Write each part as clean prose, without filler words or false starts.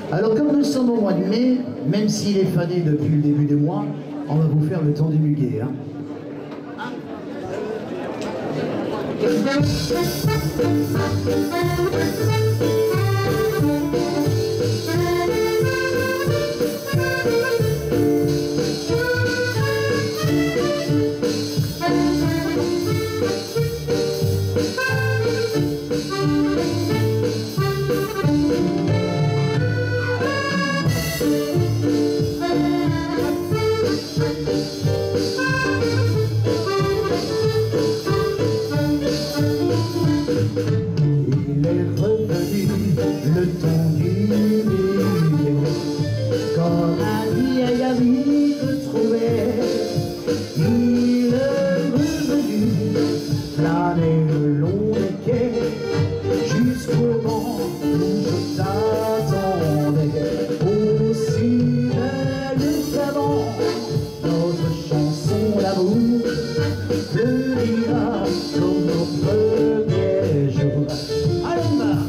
Alors comme nous sommes au mois de mai, même s'il est fané depuis le début du mois, on va vous faire le temps du muguet. Hein. Il est revenu le temps du muguet, comme un vieil ami que trouvait. Il est revenu flâner le long des quais, jusqu'au moment où je t'attendais. Aussi belle qu'avant, notre chanson d'amour fleurira comme nos premiers jours. Allons là.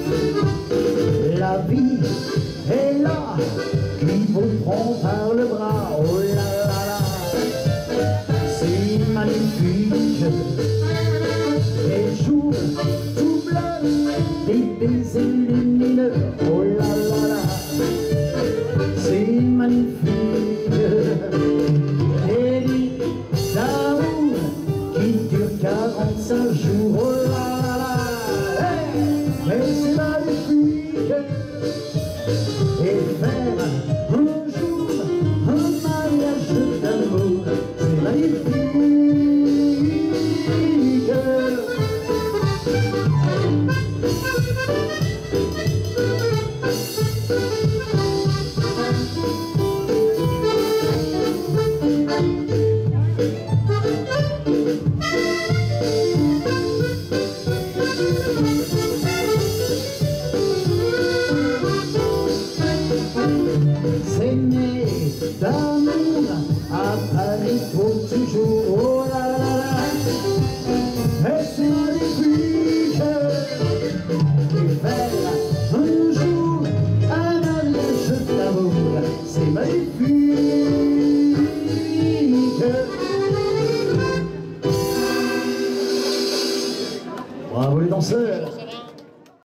La vie est là, qui vous prend par le bras.